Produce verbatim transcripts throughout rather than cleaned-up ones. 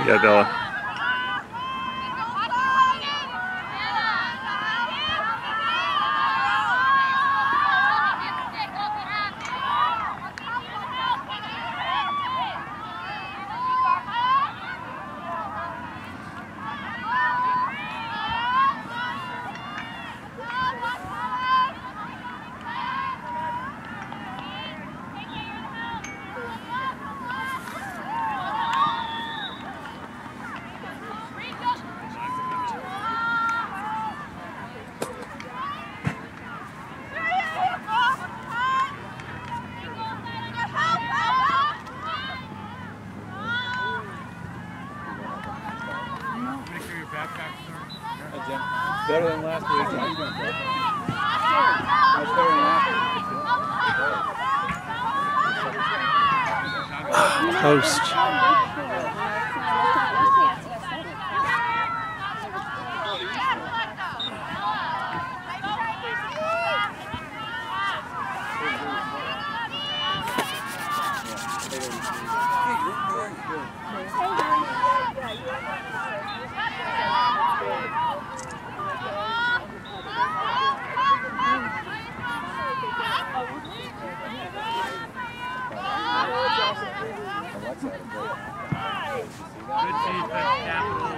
Yeah, Bella. Better than last week. Much better than last week. Post. Good defense, Capital.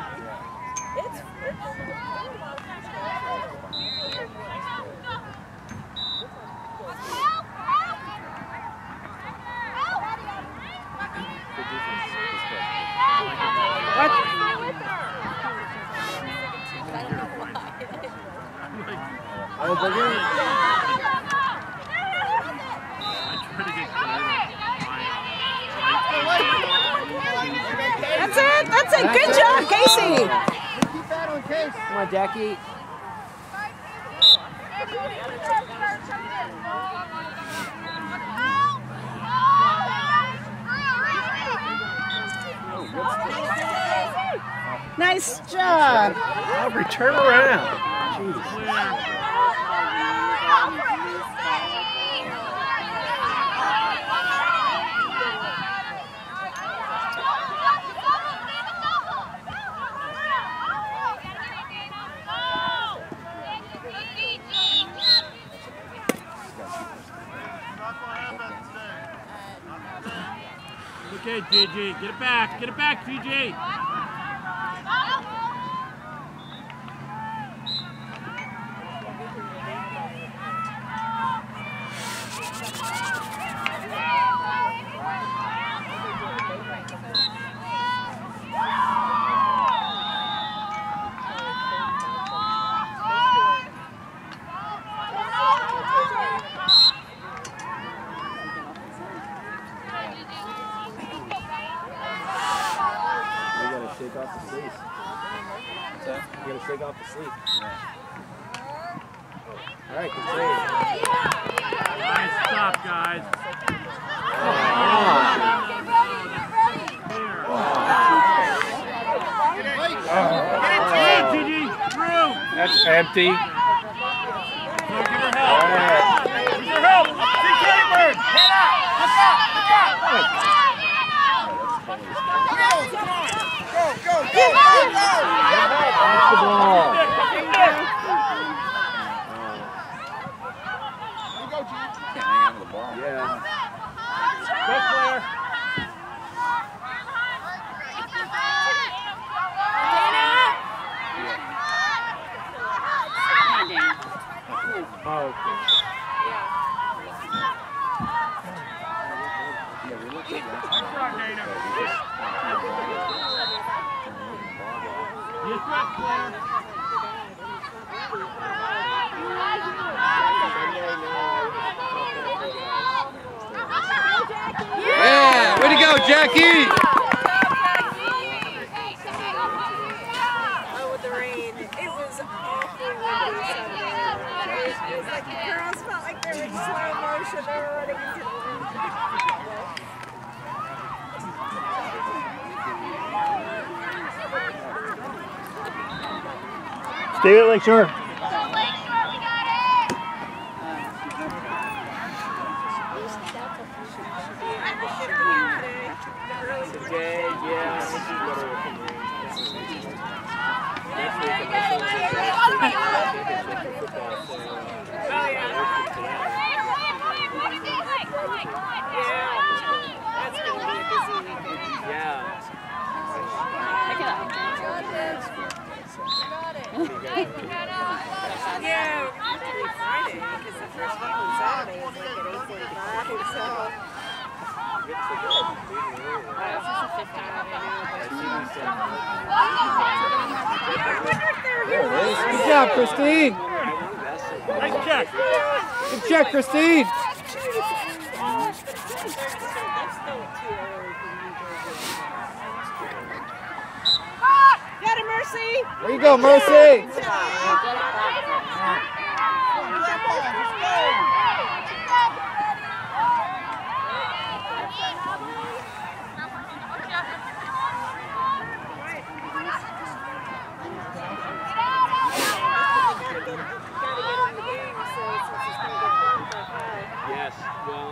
What? Oh, but you're... That's it. That's it. Good job, Casey. Keep that on Case. Come on, Jackie. Nice job. Aubrey, turn around. Jesus. Okay, G G. Get it back. Get it back, G G. Shake off the sleeve. What's that? You gotta shake off the sleeve. Yeah. All right, good save. Nice stop, guys. Get it, G G. Through. That's empty. Give her help. Give her help. See Bird. Head up. Look up. Look up. Go, go, go, go! That's the ball. Can't hang on to the ball. Yeah. Go, Claire. Oh, okay. Nice rock, Dana. Yes, right, Claire. Yeah, way to go, Jackie! Oh, with the rain. It was awful windy Sunday. It was like the girls felt like they were in slow motion. They were running into the wind. Stay at Lakeshore. Today, yeah, this is what it Yeah, usually Friday, because the first game on Saturday is like at eight forty-five, so. Good job, Christine. Nice check. Good check, Christine. Got it, Mercy. There you go, Mercy. Yes, well.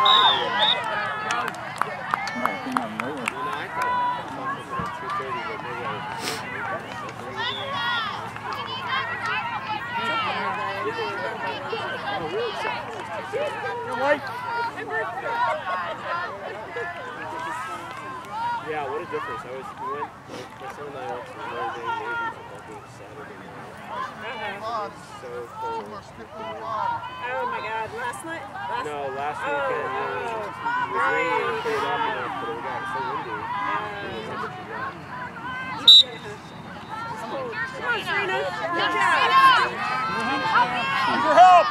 Yeah, what a difference. I was, we went, my son and I went to the Notre Dame Navy football game Saturday night. So cold. Oh my God, last night? Last No, last Oh, weekend it was, it was raining and cleared up enough, but it got so windy. It was such a job. Come on, Serena. Good job. For help.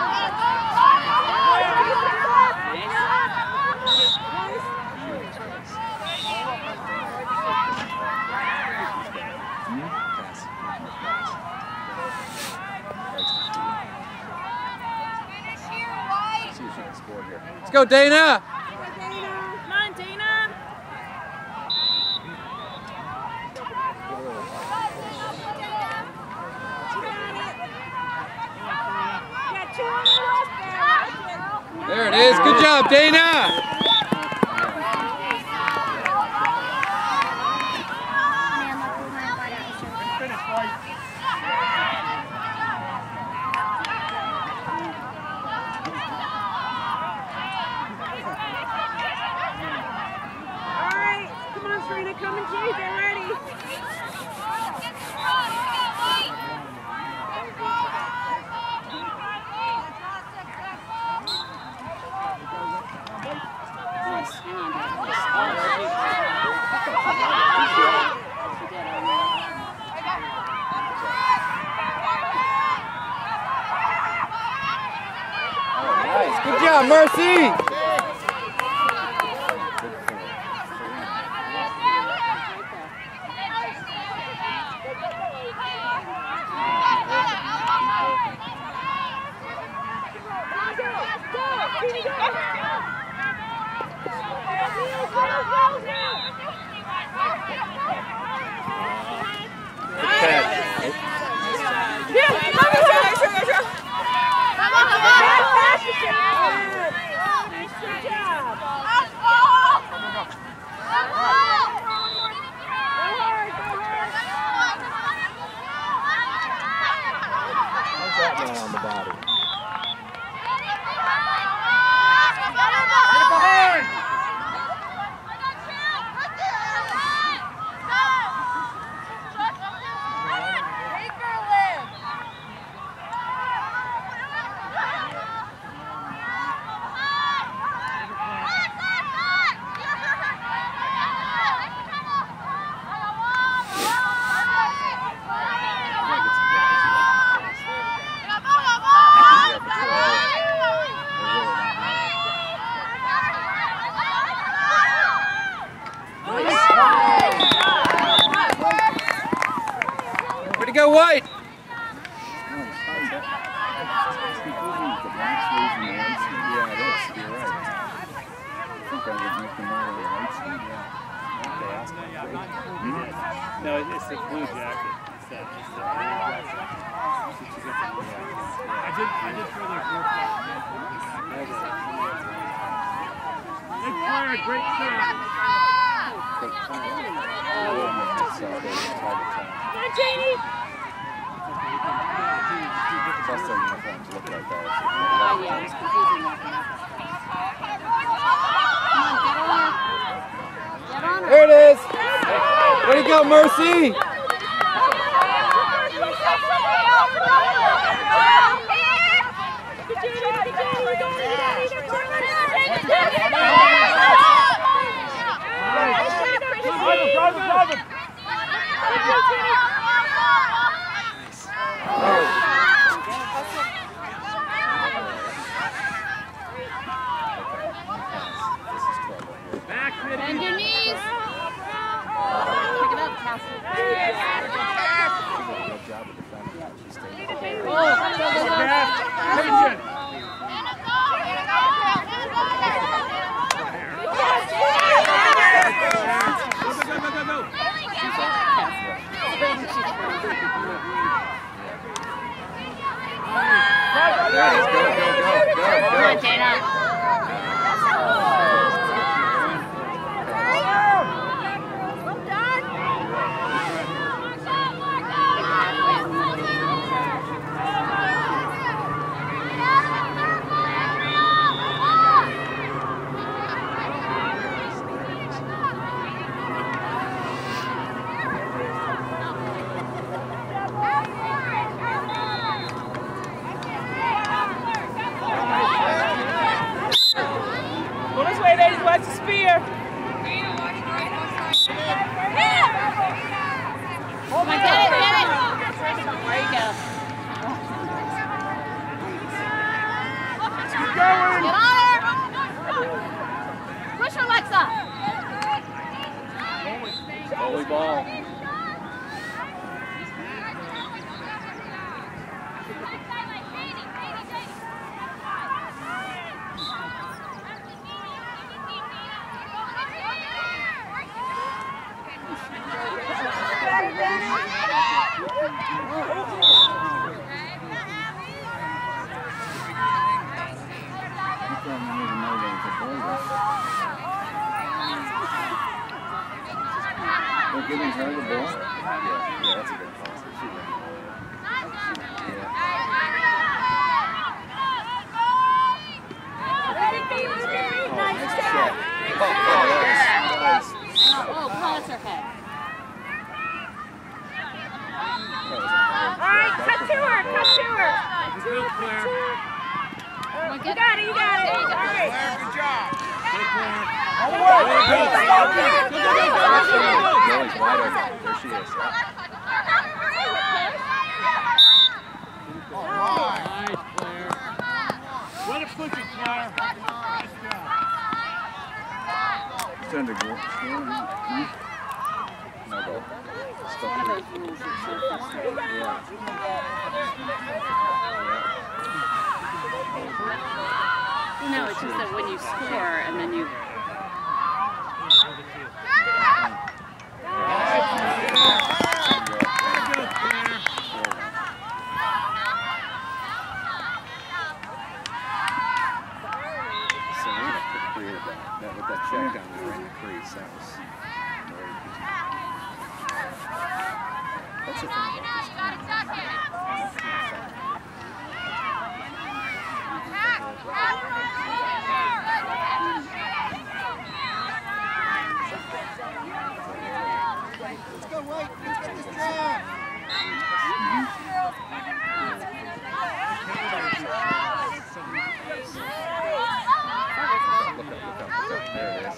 Let's go, Dana. Come on, Dana. There it is. Good job, Dana. Come and Jay, get ready. Nice. Good job, Mercy. On the body. Way to go, White! No, it's the blue jacket. It's that, it's that blue jacket. I did, I did throw their blue jacket. Good player, great shot. Come on, Janie. Plus their uniforms look like that. Oh, yeah, it's confusing. Get on her. There it is! Way to go, Mercy! Bend your knees. Pick it up, Cassie. Oh, go, go, go. They're giving her the ball? Yeah, yeah, that's a good pass. She ran. Nice shot. Oh, oh, that was, Oh, Pulitzer head. All right, cut to her, cut to her. Good, Claire. You got it, you got it. All right. Good job. Good, Claire. All the way. Go, go, Joey's wide open. There she is. All right. Nice, Claire. Way to push it, Claire. Nice job. Turn to goal. No goal. Stop it. Yeah. No, it's just that when you score and then you... Serena created that, that with that check down there in the crease. That was very good. That's the thing about this Let's go, White. Let's get this job. Look up, look up, look up. There it is.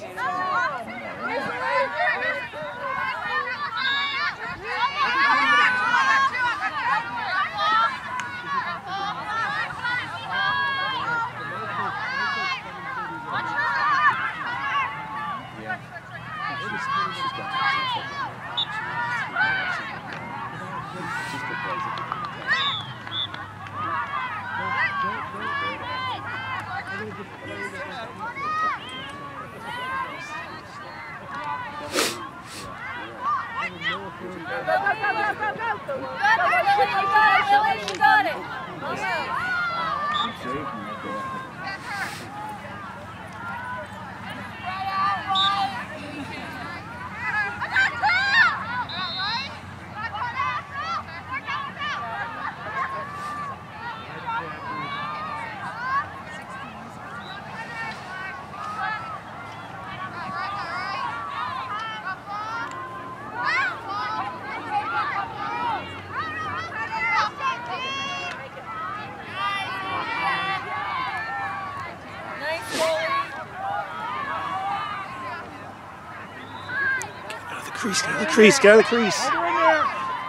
Yeah. She's, she's got she's good plays. Go! crease, get out of the crease, get out of the crease. Hold her in there.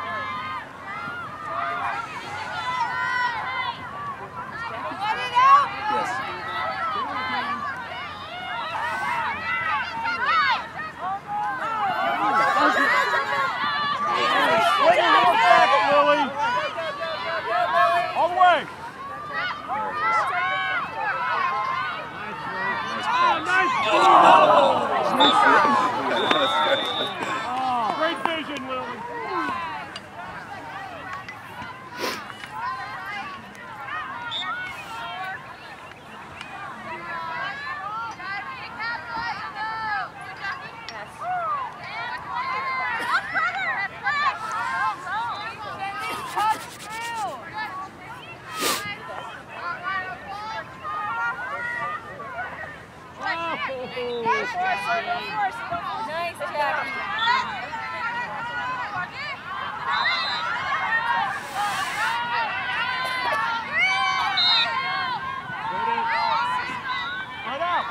All the way. Oh, great vision, Lily. Nice, Jackie. Right out.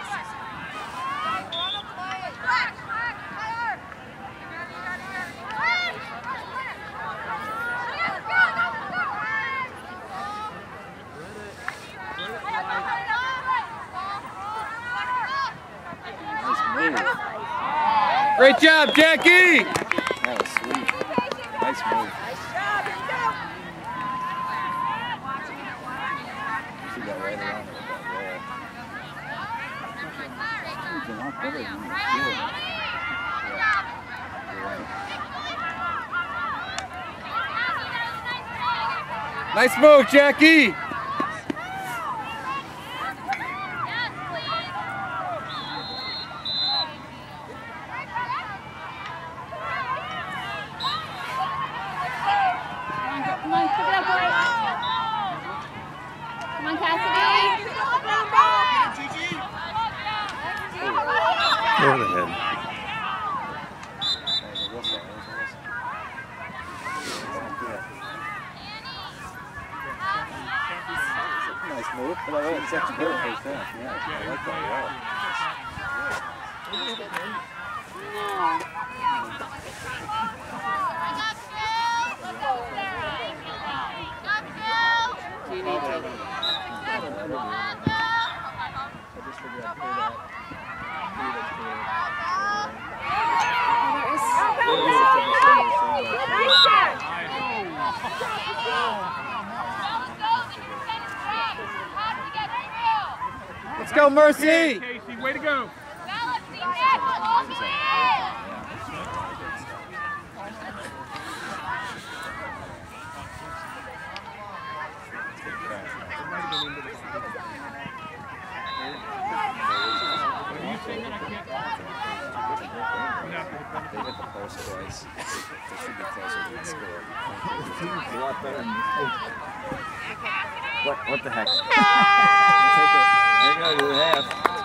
Great job, Jackie! That was sweet. Nice move. Nice job, here we go. She got right around it with that roll. She's a lot better than you feel. Yeah, you're right. Nice move, Jackie! Come on, pick it up, boys. Come on, Cassidy. Go ahead. Nice move, but I like such a good first half. Yeah, I like that Let's go, Mercy! Casey, way to go. They hit the post twice. They should be closer to the score. A lot better than you. What, what the heck? Take it. There you go, do the half.